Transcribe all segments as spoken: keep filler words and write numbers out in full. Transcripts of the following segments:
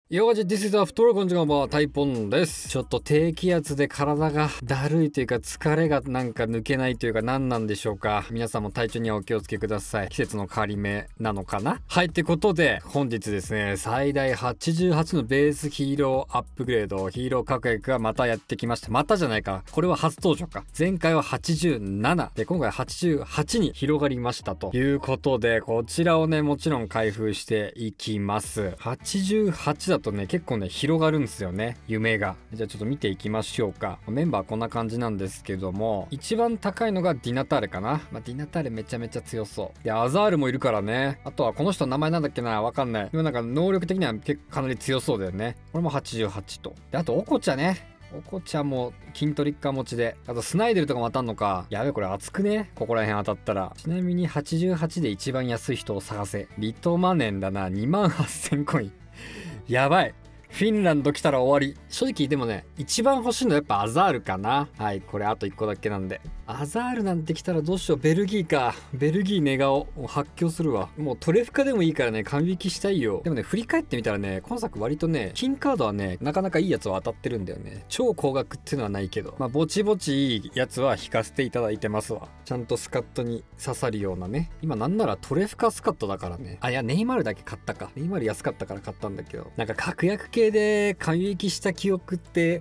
よーじ、This is after こんにちは、まあ、タイポンです。ちょっと低気圧で体がだるいというか疲れがなんか抜けないというか何なんでしょうか。皆さんも体調にはお気をつけください。季節の変わり目なのかな。はい、ってことで本日ですね、最大はちじゅうはちのベースヒーローアップグレード、ヒーロー確約がまたやってきました。またじゃないか。これは初登場か。前回ははちじゅうななで、今回ははちじゅうはちに広がりましたということで、こちらをね、もちろん開封していきます。はちじゅうはちだとね、結構ね、広がるんですよね、夢が。じゃあちょっと見ていきましょうか。メンバーこんな感じなんですけども、一番高いのがディナターレかな。まあ、ディナターレめちゃめちゃ強そう。で、アザールもいるからね。あとはこの人の名前なんだっけな、わかんない。でもなんか能力的には結構かなり強そうだよね。これもはちじゅうはちと。で、あとオコチャね。オコチャも筋トリッカー持ちで、あとスナイデルとかも当たんのか。やべえ、これ熱くね、ここら辺当たったら。ちなみにはちじゅうはちで一番安い人を探せ。リトマネンだな。にまんはっせんコイン。やばい。フィンランド来たら終わり。正直でもね、一番欲しいのはやっぱアザールかな。はい、これあといっこだけなんで。アザールなんて来たらどうしよう。ベルギーか。ベルギー寝顔。発狂するわ。もうトレフカでもいいからね、神引きしたいよ。でもね、振り返ってみたらね、今作割とね、金カードはね、なかなかいいやつは当たってるんだよね。超高額っていうのはないけど。まあ、ぼちぼちいいやつは引かせていただいてますわ。ちゃんとスカットに刺さるようなね。今なんならトレフカスカットだからね。あ、いや、ネイマールだけ買ったか。ネイマール安かったから買ったんだけど。なんか確約系で神引きした記憶って、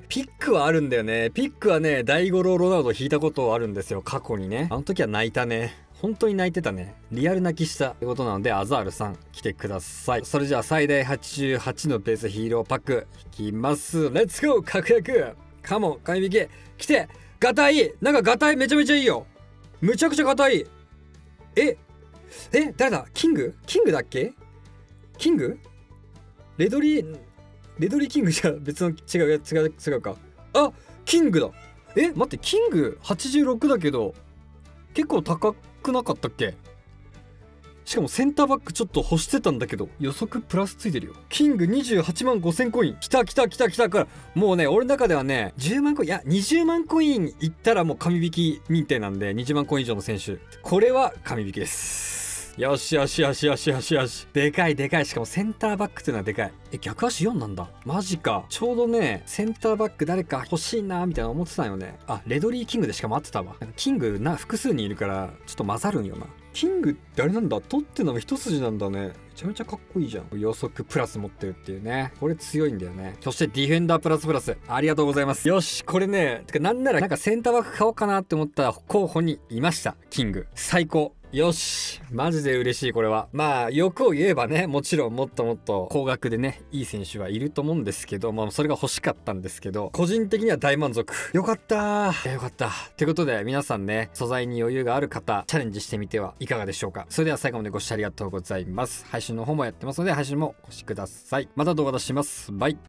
ピックはあるんだよね。ピックはね、大五郎ロナウド引いたことあるんですよ。過去にね。あの時は泣いたね。本当に泣いてたね。リアル泣きしたってことなので、アザールさん来てください。それじゃあ最大はちじゅうはちのベースヒーローパック引きます。レッツゴー確約カモン神引き来てガタイなんかガタイめちゃめちゃいいよ。むちゃくちゃガタイ。ええ誰だキングキングだっけキングレドリーレドリーキングじゃ別の違う違う違うか。あキングだ。え待ってキングはちじゅうろくだけど結構高くなかったっけ。しかもセンターバックちょっと欲してたんだけど予測プラスついてるよ。キングにじゅうはちまんごせんコイン。きたきたきたきたからもうね俺の中ではねじゅうまんコインいやにじゅうまんコインいったらもう神引き認定なんでにじゅうまんコイン以上の選手これは神引きです。よしよしよしよしよしよし。でかいでかい。しかもセンターバックっていうのはでかい。え逆足よんなんだ。マジか。ちょうどねセンターバック誰か欲しいなみたいな思ってたんよね。あレドリーキングでしかも合ってたわ。なんかキングな複数人いるからちょっと混ざるんよな。キングってあれなんだ。取ってのも一筋なんだね。めちゃめちゃかっこいいじゃん。予測プラス持ってるっていうね。これ強いんだよね。そしてディフェンダープラスプラスありがとうございます。よしこれねてかなんならなんかセンターバック買おうかなって思った候補にいました。キング最高。よしマジで嬉しい。これはまあ欲を言えばねもちろんもっともっと高額でねいい選手はいると思うんですけどまあそれが欲しかったんですけど個人的には大満足。よかったーよかったってことで皆さんね素材に余裕がある方チャレンジしてみてはいかがでしょうか。それでは最後までご視聴ありがとうございます。配信の方もやってますので配信もお越しください。また動画出します。バイ。